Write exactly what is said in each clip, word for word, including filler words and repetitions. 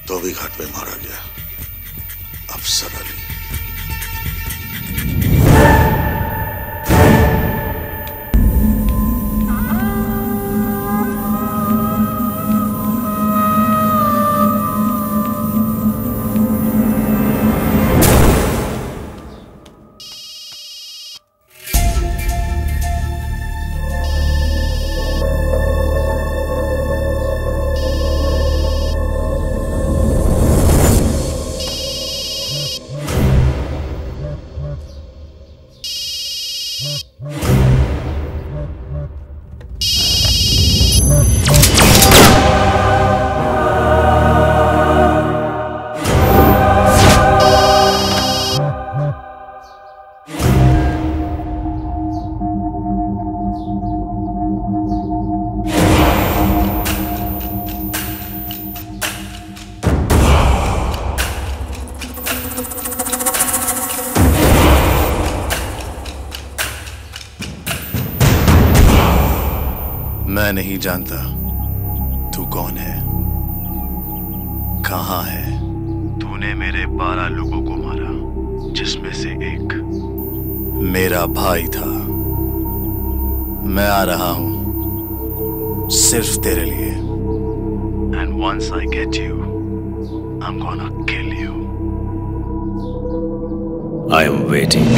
धोबी घाट में मारा गया अफसर अली। मैं नहीं जानता तू कौन है, कहां है। तूने मेरे बारह लोगों को मारा, जिसमें से एक मेरा भाई था। मैं आ रहा हूं सिर्फ तेरे लिए। And once I get you, I am gonna kill you. I am waiting.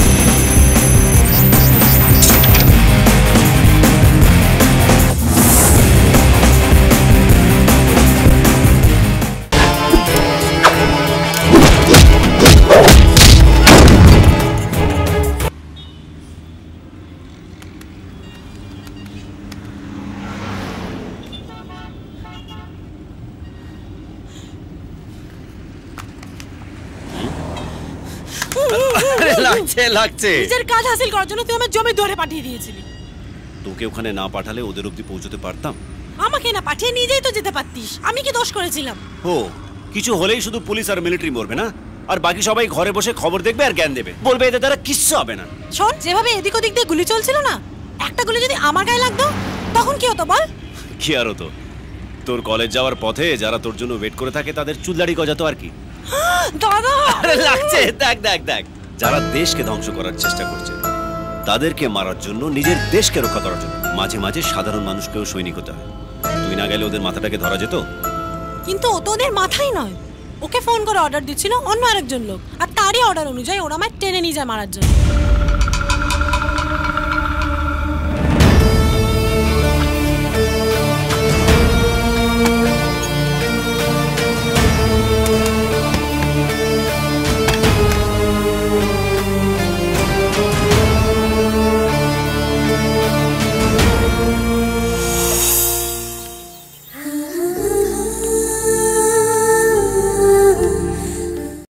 লাগছে লাগছে নিজের কাজ হাসিল করার জন্য তুই আমার জমি ধরে পাঠিয়ে দিয়েছিলি। তোকে ওখানে না পাঠালে ওদের অবধি পৌঁছতে পারতাম? আমাকে না পাঠিয়ে নিজেই তো যেতে পারতিস। আমি কি দোষ করেছিলাম? ও কিছু হলেই শুধু পুলিশ আর মিলিটারি মরবে না, আর বাকি সবাই ঘরে বসে খবর দেখবে আর জ্ঞান দেবে, বলবে এদের দ্বারা কিচ্ছু হবে না। শোন, যেভাবে এদিক ওদিক দিয়ে গুলি চলছিল না, একটা গুলি যদি আমার গায়ে লাগতো তখন কি হতো বল? কি আর হতো, তোর কলেজ যাওয়ার পথে যারা তোর জন্য ওয়েট করে থাকে তাদের চুলদাড়ি গজাতো আর কি। দাদা লাগছে, দেখ দেখ দেখ, যারা দেশকে ধ্বংস করার চেষ্টা করছে তাদেরকে মারার জন্য, নিজের দেশকে রক্ষা করার জন্য মাঝে মাঝে সাধারণ মানুষকেও সৈনিক হতে হয়। তুই না গেলে ওদের মাথাটাকে ধরা যেত। কিন্তু ও তো ওদের মাথাই নয়, ওকে ফোন করে অর্ডার দিচ্ছিল অন্য আরেকজন লোক, আর তারই অর্ডার অনুযায়ী ওরা আমায় টেনে নিয়ে যায় মারার জন্য।